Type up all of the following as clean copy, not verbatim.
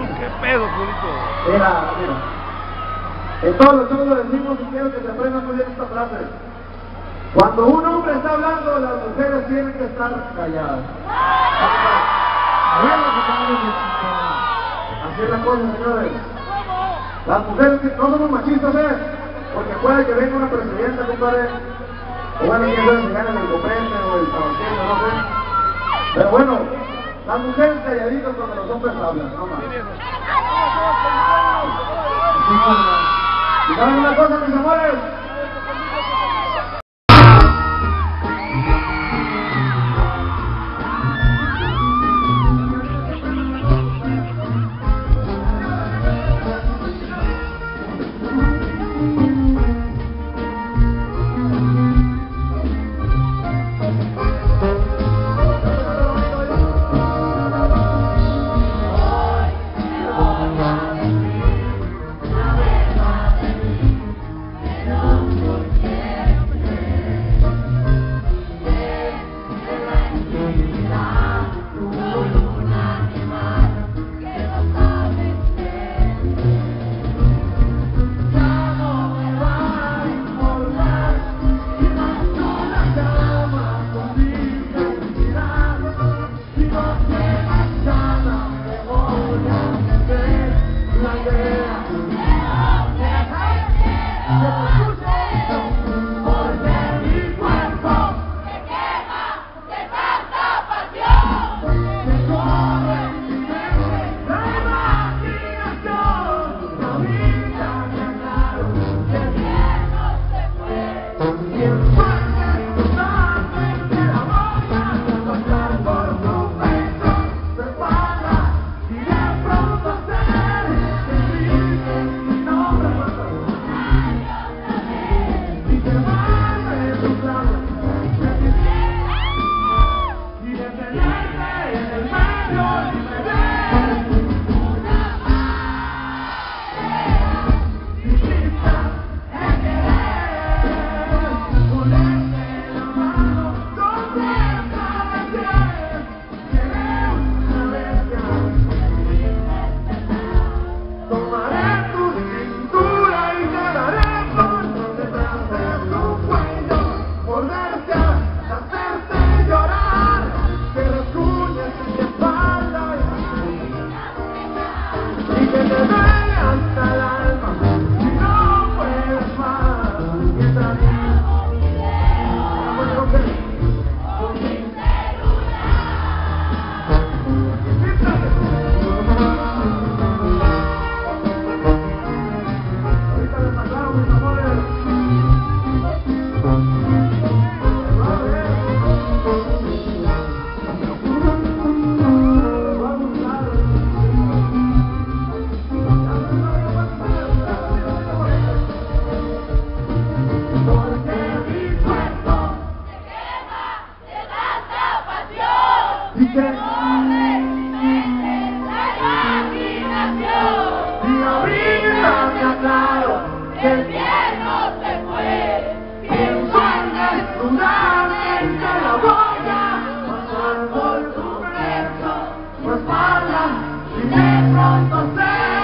¿Qué pedo, Julito? Mira. En todos los shows lo decimos y quiero que se aprendan muy bien esta frase. Cuando un hombre está hablando, las mujeres tienen que estar calladas. Así es la cosa, señores. Las mujeres no somos machistas, porque puede que venga una presidenta, compadre, o bueno, quién sabe si gana el copete o el tabaquero, no sé. Pero bueno, las mujeres calladitas cuando los hombres hablan, no más. ¿Y saben una cosa, mis amores?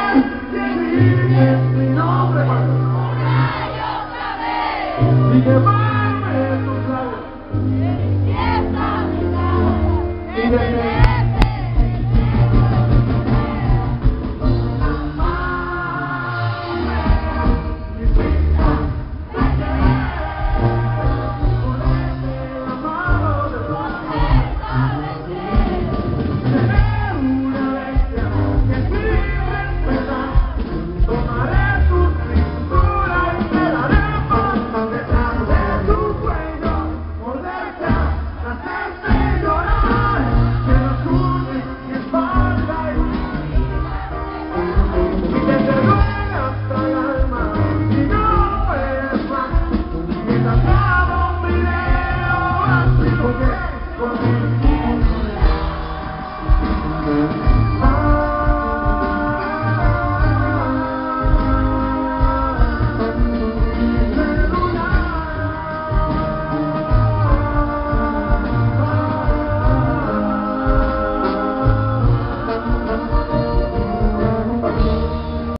Y que